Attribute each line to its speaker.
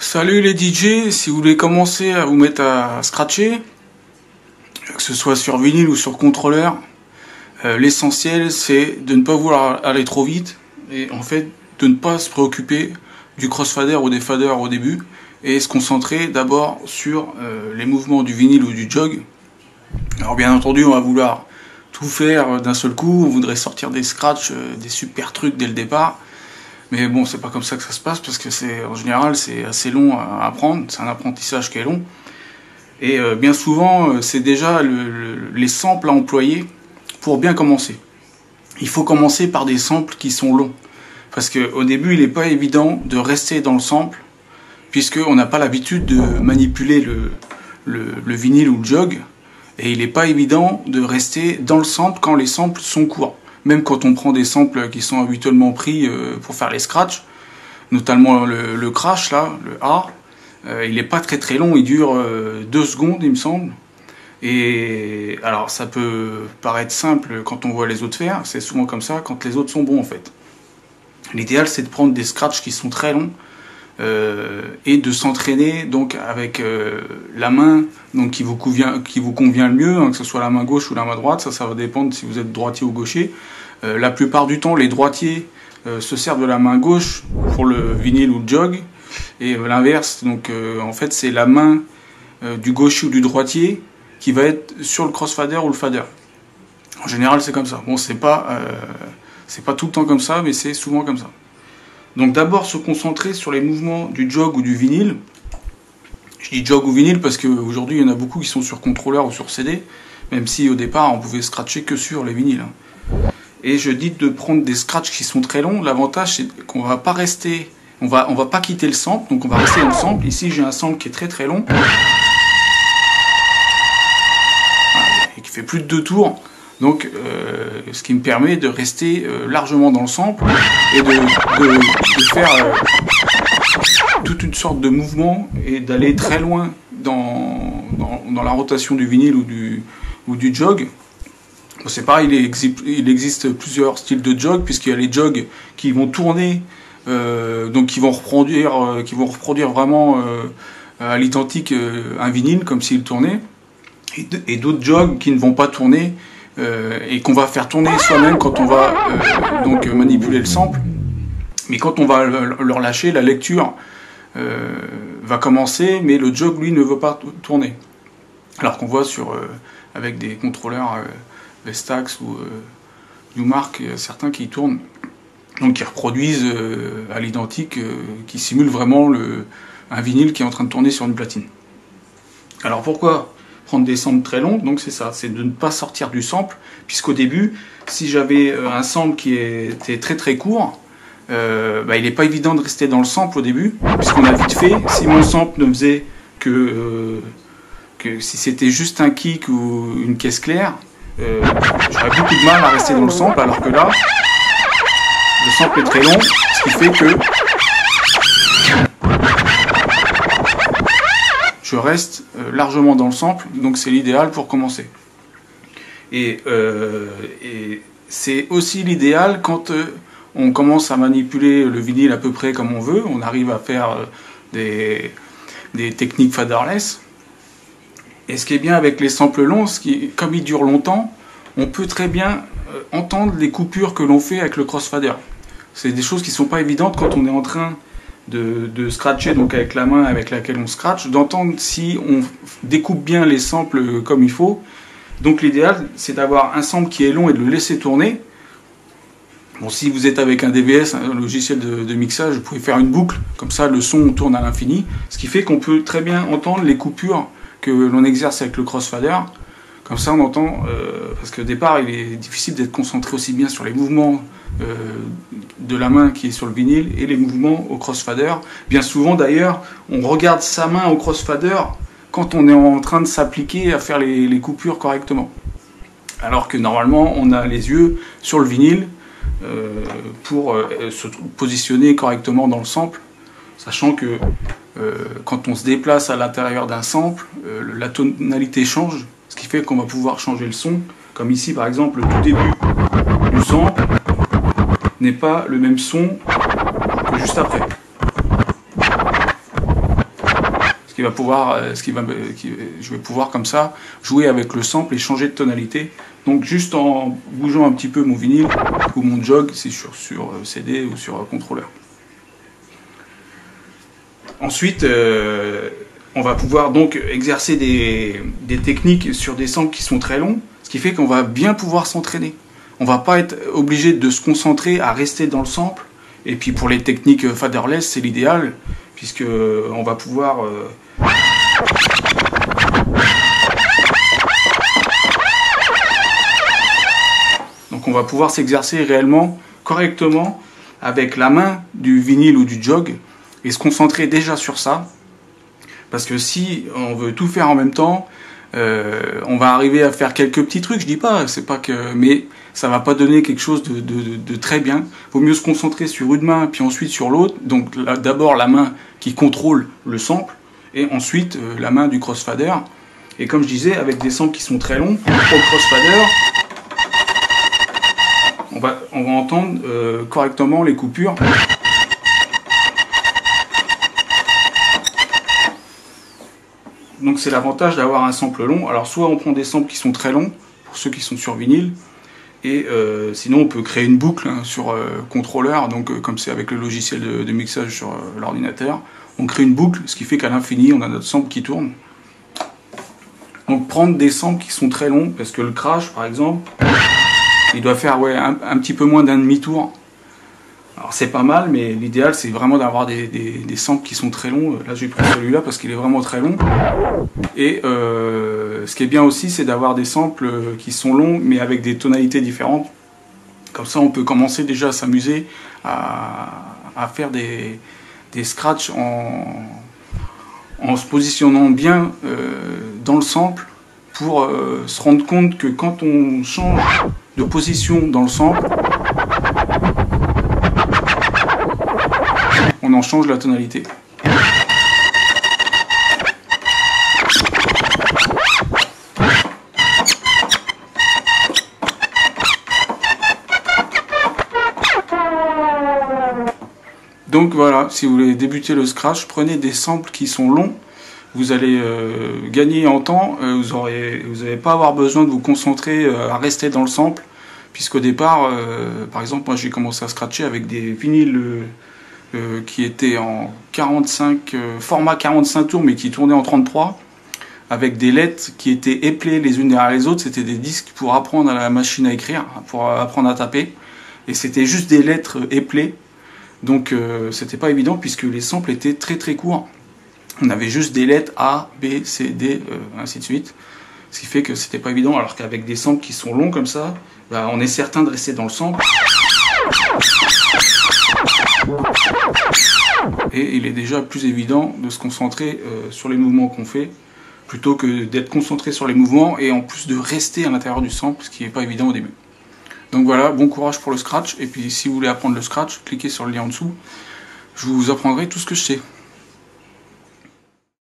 Speaker 1: Salut les DJ, si vous voulez commencer à vous mettre à scratcher, que ce soit sur vinyle ou sur contrôleur, l'essentiel c'est de ne pas vouloir aller trop vite et en fait de ne pas se préoccuper du crossfader ou des faders au début et se concentrer d'abord sur les mouvements du vinyle ou du jog. Alors bien entendu on va vouloir tout faire d'un seul coup, on voudrait sortir des scratchs, des super trucs dès le départ. Mais bon, c'est pas comme ça que ça se passe parce que en général c'est assez long à apprendre, c'est un apprentissage qui est long. Et bien souvent c'est déjà les samples à employer pour bien commencer. Il faut commencer par des samples qui sont longs. Parce qu'au début il n'est pas évident de rester dans le sample puisqu'on n'a pas l'habitude de manipuler le vinyle ou le jog. Et il n'est pas évident de rester dans le sample quand les samples sont courts. Même quand on prend des samples qui sont habituellement pris pour faire les scratchs, notamment le crash, là, le A, il n'est pas très très long, il dure 2 secondes il me semble. Et alors ça peut paraître simple quand on voit les autres faire, c'est souvent comme ça quand les autres sont bons en fait. L'idéal c'est de prendre des scratchs qui sont très longs et de s'entraîner donc avec la main donc qui vous convient le mieux, hein, que ce soit la main gauche ou la main droite, ça va dépendre si vous êtes droitier ou gaucher. La plupart du temps les droitiers se servent de la main gauche pour le vinyle ou le jog et l'inverse, donc en fait c'est la main du gaucher ou du droitier qui va être sur le crossfader ou le fader. En général c'est comme ça. Bon, c'est pas tout le temps comme ça, mais c'est souvent comme ça. Donc d'abord se concentrer sur les mouvements du jog ou du vinyle. Je dis jog ou vinyle parce qu'aujourd'hui il y en a beaucoup qui sont sur contrôleur ou sur CD, même si au départ on pouvait scratcher que sur les vinyles. Et je dis de prendre des scratchs qui sont très longs. L'avantage c'est qu'on va pas rester, on va pas quitter le sample, donc on va rester dans le sample. Ici j'ai un sample qui est très très long, et qui fait plus de 2 tours. Donc, ce qui me permet de rester largement dans le sample et de faire toute une sorte de mouvement et d'aller très loin dans la rotation du vinyle ou du jog. Bon, c'est pareil, il existe plusieurs styles de jog puisqu'il y a les jogs qui vont tourner, donc qui vont reproduire vraiment à l'identique un vinyle comme s'il tournait, et d'autres jogs qui ne vont pas tourner. Et qu'on va faire tourner soi-même quand on va donc manipuler le sample. Mais quand on va le relâcher, la lecture va commencer, mais le jog lui ne veut pas tourner. Alors qu'on voit avec des contrôleurs Vestax ou Newmark, certains qui tournent, donc qui reproduisent à l'identique, qui simulent vraiment un vinyle qui est en train de tourner sur une platine. Alors pourquoi prendre des samples très longs? Donc c'est ça, c'est de ne pas sortir du sample, puisqu'au début, si j'avais un sample qui était très très court, il n'est pas évident de rester dans le sample au début, puisqu'on a vite fait, si mon sample ne faisait que si c'était juste un kick ou une caisse claire, j'aurais beaucoup de mal à rester dans le sample, alors que là, le sample est très long, ce qui fait que je reste largement dans le sample, donc c'est l'idéal pour commencer. Et c'est aussi l'idéal quand on commence à manipuler le vinyle à peu près comme on veut, on arrive à faire des techniques faderless. Et ce qui est bien avec les samples longs, comme ils durent longtemps, on peut très bien entendre les coupures que l'on fait avec le crossfader. C'est des choses qui ne sont pas évidentes quand on est en train de scratcher, donc avec la main avec laquelle on scratch, d'entendre si on découpe bien les samples comme il faut. Donc l'idéal c'est d'avoir un sample qui est long et de le laisser tourner. Bon, si vous êtes avec un DVS, un logiciel de mixage, vous pouvez faire une boucle, comme ça le son tourne à l'infini, ce qui fait qu'on peut très bien entendre les coupures que l'on exerce avec le crossfader. Comme ça on entend, parce qu'au départ il est difficile d'être concentré aussi bien sur les mouvements de la main qui est sur le vinyle et les mouvements au crossfader. Bien souvent d'ailleurs, on regarde sa main au crossfader quand on est en train de s'appliquer à faire les coupures correctement. Alors que normalement on a les yeux sur le vinyle pour se positionner correctement dans le sample, sachant que quand on se déplace à l'intérieur d'un sample, la tonalité change, ce qui fait qu'on va pouvoir changer le son, comme ici par exemple le tout début du sample n'est pas le même son que juste après. je vais pouvoir comme ça jouer avec le sample et changer de tonalité. Donc juste en bougeant un petit peu mon vinyle ou mon jog, c'est sur CD ou sur contrôleur. Ensuite, on va pouvoir donc exercer des techniques sur des samples qui sont très longs, ce qui fait qu'on va bien pouvoir s'entraîner. On va pas être obligé de se concentrer à rester dans le sample. Et puis pour les techniques faderless, c'est l'idéal, puisque on va pouvoir donc on va pouvoir s'exercer réellement correctement avec la main du vinyle ou du jog et se concentrer déjà sur ça. Parce que si on veut tout faire en même temps, on va arriver à faire quelques petits trucs, je dis pas, c'est pas que, mais ça va pas donner quelque chose de très bien. Vaut mieux se concentrer sur une main, puis ensuite sur l'autre. Donc d'abord la main qui contrôle le sample, et ensuite la main du crossfader. Et comme je disais, avec des samples qui sont très longs, au crossfader, on va entendre correctement les coupures. Donc c'est l'avantage d'avoir un sample long. Alors soit on prend des samples qui sont très longs, pour ceux qui sont sur vinyle, et sinon on peut créer une boucle sur contrôleur, donc comme c'est avec le logiciel de mixage sur l'ordinateur, on crée une boucle, ce qui fait qu'à l'infini on a notre sample qui tourne. Donc prendre des samples qui sont très longs, parce que le crash par exemple, il doit faire un petit peu moins d'un demi-tour. Alors c'est pas mal, mais l'idéal c'est vraiment d'avoir des samples qui sont très longs. Là j'ai pris celui-là parce qu'il est vraiment très long. Et ce qui est bien aussi, c'est d'avoir des samples qui sont longs mais avec des tonalités différentes. Comme ça on peut commencer déjà à s'amuser à faire des scratchs en se positionnant bien dans le sample pour se rendre compte que quand on change de position dans le sample, on en change la tonalité. Donc voilà, si vous voulez débuter le scratch, prenez des samples qui sont longs. Vous allez gagner en temps, vous n'allez pas avoir besoin de vous concentrer à rester dans le sample, puisqu'au départ, par exemple, moi j'ai commencé à scratcher avec des vinyles qui étaient en 45, format 45 tours, mais qui tournaient en 33, avec des lettres qui étaient éplées les unes derrière les autres. C'était des disques pour apprendre à la machine à écrire, pour apprendre à taper, et c'était juste des lettres éplées, donc c'était pas évident puisque les samples étaient très très courts. On avait juste des lettres A, B, C, D, ainsi de suite. Ce qui fait que c'était pas évident, alors qu'avec des samples qui sont longs comme ça, bah, on est certain de rester dans le sample. Et il est déjà plus évident de se concentrer sur les mouvements qu'on fait, plutôt que d'être concentré sur les mouvements et en plus de rester à l'intérieur du sample, ce qui n'est pas évident au début. Donc voilà, bon courage pour le scratch, et puis si vous voulez apprendre le scratch, cliquez sur le lien en dessous, je vous apprendrai tout ce que je sais.